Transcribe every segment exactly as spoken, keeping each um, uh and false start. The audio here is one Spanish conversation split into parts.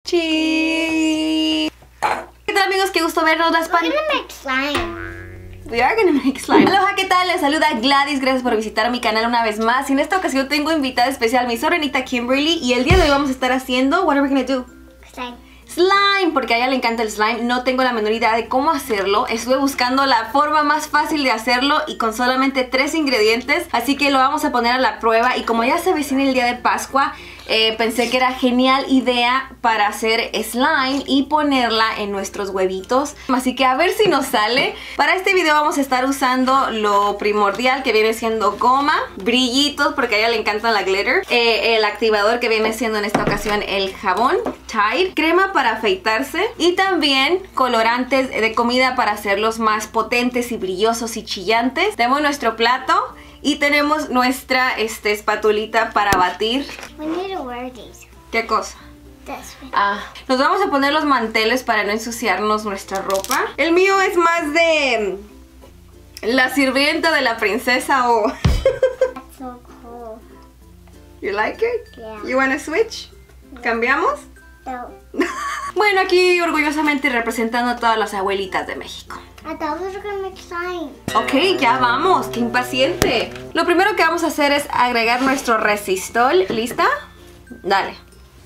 Cheese. ¿Qué tal, amigos? Qué gusto vernos. Las pan... We're gonna make slime. We are gonna make slime. Aloha, ¿qué tal? Les saluda Gladys. Gracias por visitar mi canal una vez más. Y en esta ocasión tengo invitada especial, mi sobrinita Kimberly. Y el día de hoy vamos a estar haciendo... What are we gonna do? Slime. Slime, porque a ella le encanta el slime. No tengo la menor idea de cómo hacerlo. Estuve buscando la forma más fácil de hacerlo y con solamente tres ingredientes. Así que lo vamos a poner a la prueba. Y como ya se avecina el día de Pascua, eh, pensé que era genial idea para hacer slime y ponerla en nuestros huevitos. Así que a ver si nos sale. Para este video vamos a estar usando lo primordial, que viene siendo goma, brillitos, porque a ella le encanta la glitter, eh, el activador, que viene siendo en esta ocasión el jabón Tide, crema para afeitarse y también colorantes de comida para hacerlos más potentes y brillosos y chillantes. Tenemos nuestro plato y tenemos nuestra este, espatulita para batir. We need to wear these. ¿Qué cosa? This one. Ah, nos vamos a poner los manteles para no ensuciarnos nuestra ropa. El mío es más de la sirvienta de la princesa o... That's so cool. You like it? Yeah. You wanna switch? ¿Cambiamos? So, Bueno, aquí orgullosamente representando a todas las abuelitas de México. I thought we were gonna make slime. Ok, ya vamos, qué impaciente. Lo primero que vamos a hacer es agregar nuestro resistol. ¿Lista? Dale.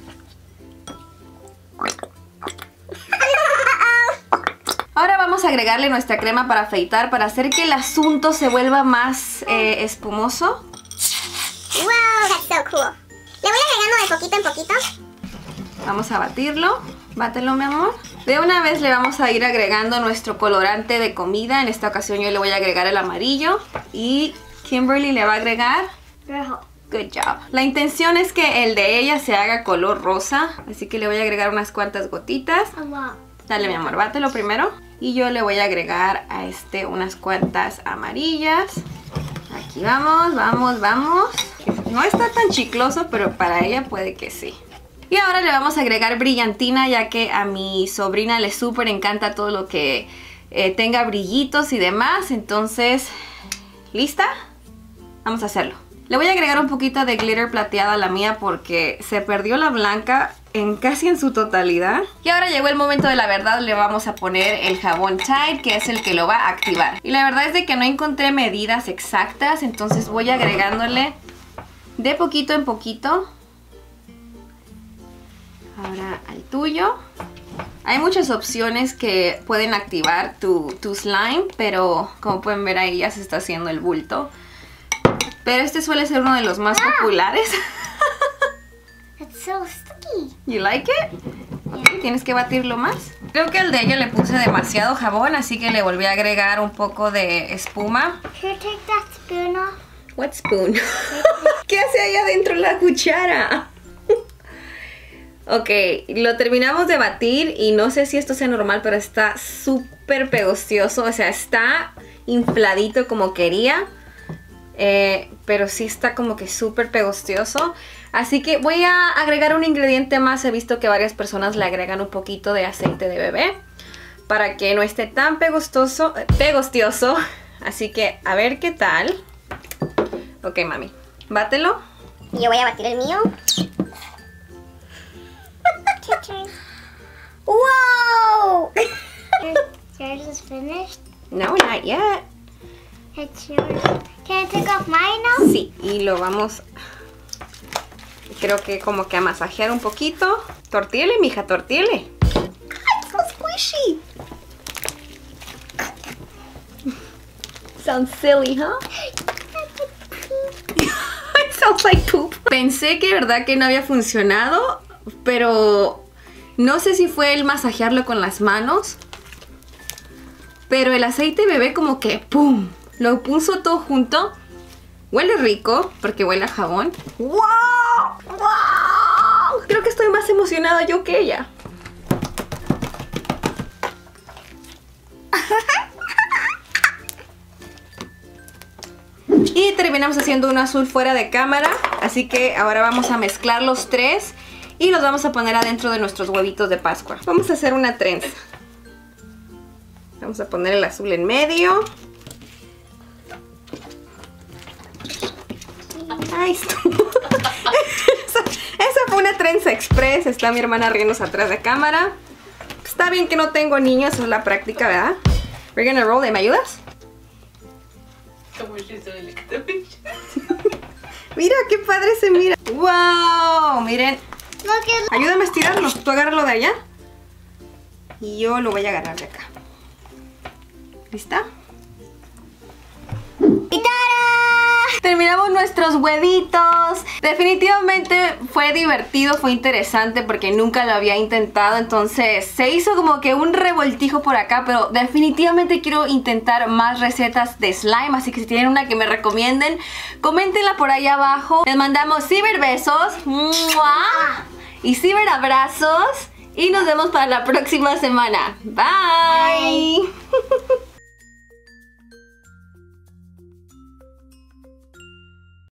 Ahora vamos a agregarle nuestra crema para afeitar para hacer que el asunto se vuelva más eh, espumoso. Wow, that's so cool. Le voy agregando de poquito en poquito. Vamos a batirlo. Bátelo, mi amor. De una vez le vamos a ir agregando nuestro colorante de comida. En esta ocasión yo le voy a agregar el amarillo. Y Kimberly le va a agregar... Rojo. Good job. La intención es que el de ella se haga color rosa. Así que le voy a agregar unas cuantas gotitas. A lot. Dale, mi amor, bátelo primero. Y yo le voy a agregar a este unas cuantas amarillas. Aquí vamos, vamos, vamos. No está tan chicloso, pero para ella puede que sí. Y ahora le vamos a agregar brillantina, ya que a mi sobrina le súper encanta todo lo que eh, tenga brillitos y demás. Entonces, ¿lista? Vamos a hacerlo. Le voy a agregar un poquito de glitter plateada a la mía porque se perdió la blanca en casi en su totalidad. Y ahora llegó el momento de la verdad. Le vamos a poner el jabón Tide, que es el que lo va a activar. Y la verdad es de que no encontré medidas exactas, entonces voy agregándole de poquito en poquito. Ahora al tuyo. Hay muchas opciones que pueden activar tu, tu slime, pero como pueden ver ahí ya se está haciendo el bulto. Pero este suele ser uno de los más Ah. populares. It's so sticky. You like it? Ok, tienes que batirlo más. Creo que al de ella le puse demasiado jabón, así que le volví a agregar un poco de espuma. Here, take that spoon off. What spoon? ¿Qué hace ahí adentro la cuchara? Ok, lo terminamos de batir y no sé si esto sea normal, pero está súper pegostoso. O sea, está infladito como quería. Eh, pero sí está como que súper pegostoso. Así que voy a agregar un ingrediente más. He visto que varias personas le agregan un poquito de aceite de bebé para que no esté tan pegostoso, pegostioso. Así que a ver qué tal. Ok, mami, bátelo. Y yo voy a batir el mío. Whoa! Yours is finished. No, not yet. It's yours. Can I take off mine now? Sí, y lo vamos, creo que como que a masajear un poquito. Tortíele, mija, tortíele. It's so squishy. Sounds silly, huh? It sounds like poop. Pensé que verdad que no había funcionado, pero no sé si fue el masajearlo con las manos. Pero el aceite bebé como que ¡pum! Lo puso todo junto. Huele rico, porque huele a jabón. ¡Wow! ¡Wow! Creo que estoy más emocionada yo que ella. Y terminamos haciendo un azul fuera de cámara. Así que ahora vamos a mezclar los tres y los vamos a poner adentro de nuestros huevitos de Pascua. Vamos a hacer una trenza. Vamos a poner el azul en medio. Ay, estuvo. esa, esa fue una trenza express. Está mi hermana riéndose atrás de cámara. Está bien que no tengo niños, es la práctica, ¿verdad? We're gonna roll it. ¿Me ayudas? Mira, qué padre se mira. ¡Wow! Miren. Ayúdame a estirarlo. Tú agárralo de allá. Y yo lo voy a agarrar de acá. ¿Lista? ¡Y ¡tarán! Terminamos nuestros huevitos. Definitivamente fue divertido, fue interesante porque nunca lo había intentado. Entonces se hizo como que un revoltijo por acá, pero definitivamente quiero intentar más recetas de slime. Así que si tienen una que me recomienden, coméntenla por ahí abajo. Les mandamos ciberbesos y ciberabrazos. Y nos vemos para la próxima semana. Bye. Bye.